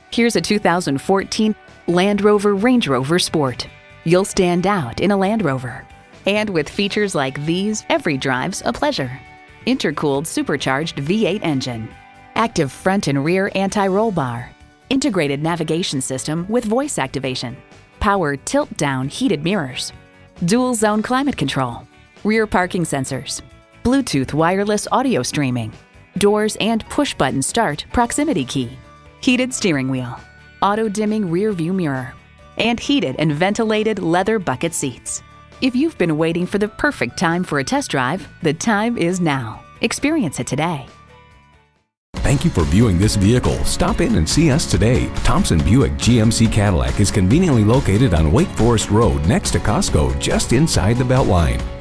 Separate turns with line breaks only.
Here's a 2014 Land Rover Range Rover Sport. You'll stand out in a Land Rover. And with features like these, every drive's a pleasure. Intercooled supercharged V8 engine, active front and rear anti-roll bar, integrated navigation system with voice activation, power tilt-down heated mirrors, dual zone climate control, rear parking sensors, Bluetooth wireless audio streaming, doors and push-button start proximity key, heated steering wheel, auto-dimming rear view mirror, and heated and ventilated leather bucket seats. If you've been waiting for the perfect time for a test drive, the time is now. Experience it today.
Thank you for viewing this vehicle. Stop in and see us today. Thompson Buick GMC Cadillac is conveniently located on Wake Forest Road next to Costco, just inside the Beltline.